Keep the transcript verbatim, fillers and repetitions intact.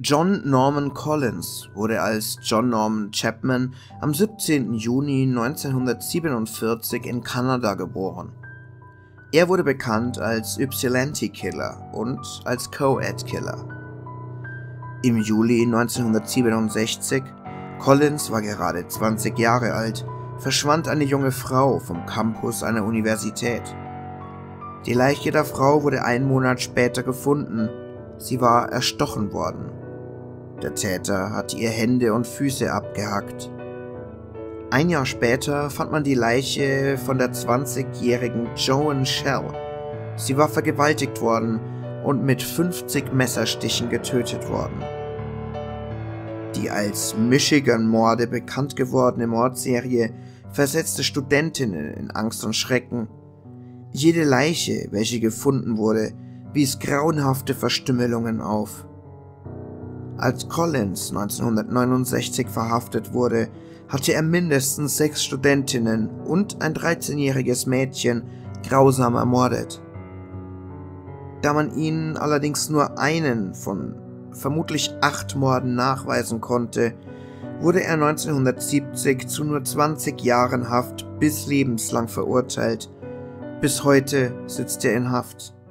John Norman Collins wurde als John Norman Chapman am siebzehnten Juni neunzehnhundertsiebenundvierzig in Kanada geboren. Er wurde bekannt als Ypsilanti-Killer und als Co-Ed-Killer. Im Juli neunzehnhundertsiebenundsechzig, Collins war gerade zwanzig Jahre alt, verschwand eine junge Frau vom Campus einer Universität. Die Leiche der Frau wurde einen Monat später gefunden. Sie war erstochen worden. Der Täter hatte ihr Hände und Füße abgehackt. Ein Jahr später fand man die Leiche von der zwanzigjährigen Joan Schell. Sie war vergewaltigt worden und mit fünfzig Messerstichen getötet worden. Die als Michigan-Morde bekannt gewordene Mordserie versetzte Studentinnen in Angst und Schrecken. Jede Leiche, welche gefunden wurde, wies grauenhafte Verstümmelungen auf. Als Collins neunzehnhundertneunundsechzig verhaftet wurde, hatte er mindestens sechs Studentinnen und ein dreizehnjähriges Mädchen grausam ermordet. Da man ihnen allerdings nur einen von vermutlich acht Morden nachweisen konnte, wurde er neunzehnhundertsiebzig zu nur zwanzig Jahren Haft bis lebenslang verurteilt. Bis heute sitzt er in Haft.